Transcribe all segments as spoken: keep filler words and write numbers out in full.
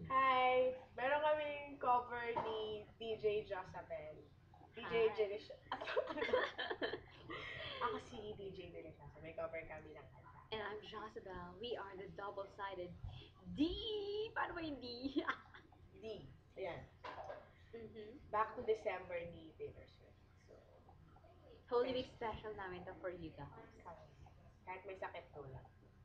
Hi! Meron kaming cover ni D J DyosaBelle. D J Hi. Deliciosa. Ako si D J Deliciosa. May cover kami ng kanta. And I'm DyosaBelle. We are the double-sided D. Paano ba yung D? D. Ayan. Mhm. Back to December ni Taylor Swift. So, Holy Week special namin to for you guys. kahit may sakit to lang.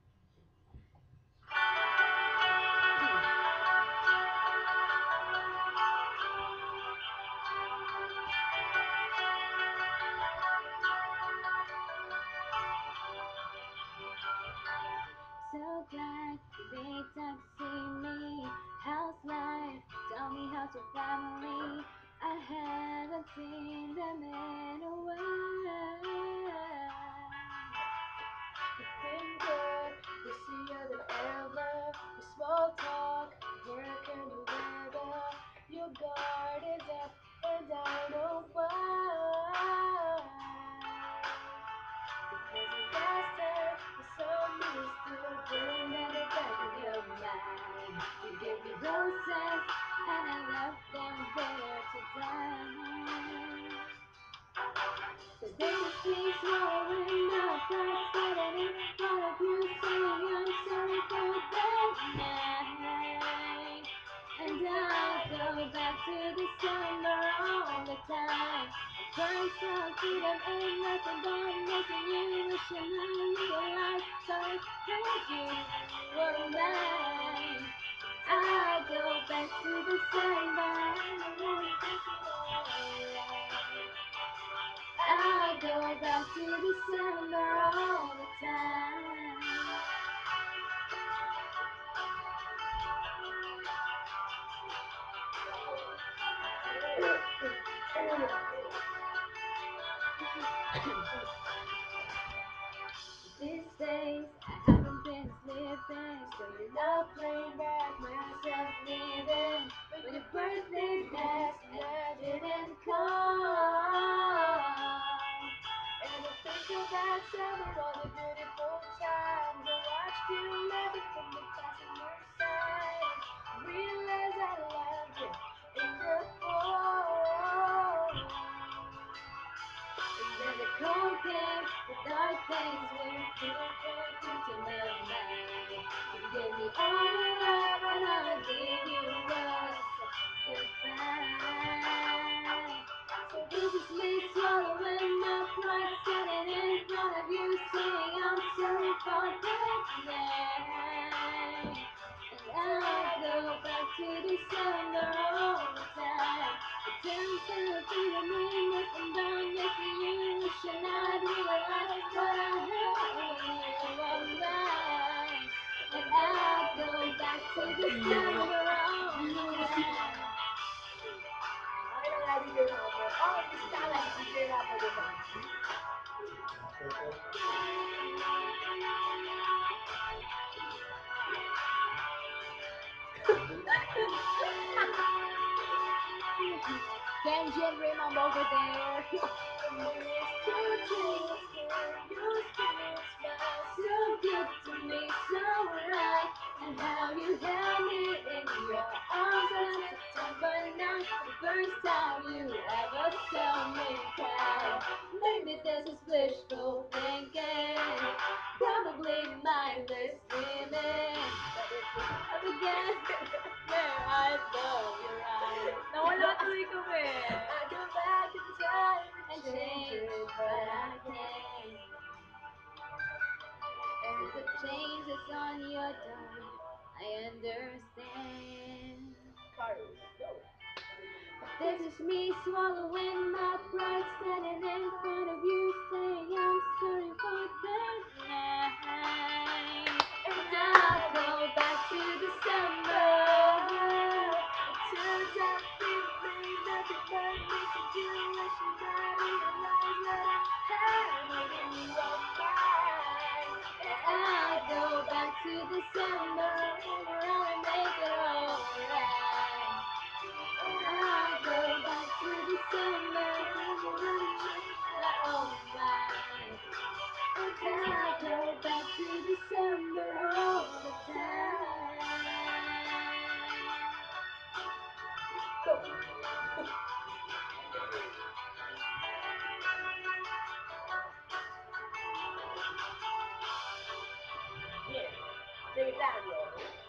So glad you made time to see me. How's life? Tell me how's your family? I haven't seen them in a while. It's been good this year than ever. The small talk, work and the weather. Your guard is up and I know why. Because the last time you saw me still burn at the back of your mind. You gave me roses and I left them there to die. Cause they just keep swallowing my pride, standing in front of you, saying I'm sorry for that Night. And I go back to December all the time. Burn some freedom ain't nothing but missing you. Wishing I realized sorry that you were mine. I go back to December. I go back to December all the time. These days I haven't been sleeping, so you're not playing back myself leaving. When your birthday passed and I didn't call. And I think about summer, all the beautiful times I watched you laughing from the passenger side. Realize I loved you in the fall. And then the cold came, the dark days were flipping into my mind. You gave me all your love, and all I gave you was goodbye. So this is me swallowing my pride, standing in front of you, saying I'm sorry for that night. And I go back to December all the time. It turns out freedom ain't nothing but missing you. Wishing I'd realized what I had when you were mine. And I go back to December all the time. Okay lang nga D J Rapper. Oh, this time like D J Rapper diba? Benji and Rim, I'm over there. So good to me, so right. And how you held me in your arms on September ninth, the first time you ever saw me cry. Maybe this is wishful thinking, probably mindless dreaming. But if you have again, where I love your eyes. Nawala tuloy kami. I go back in time And change it, but I can't. And the change is on your door, I understand. Carlos, go. This is me swallowing my pride, standing in front of you, saying I'm sorry for that night. And I go back to December. It turns out freedom ain't nothing but missing you. Wishing I realized what I had when you were mine. And I go back to December, where I make it alright. I go back to December, oh my. I go back to December all the time. Yeah, bring it down, yo.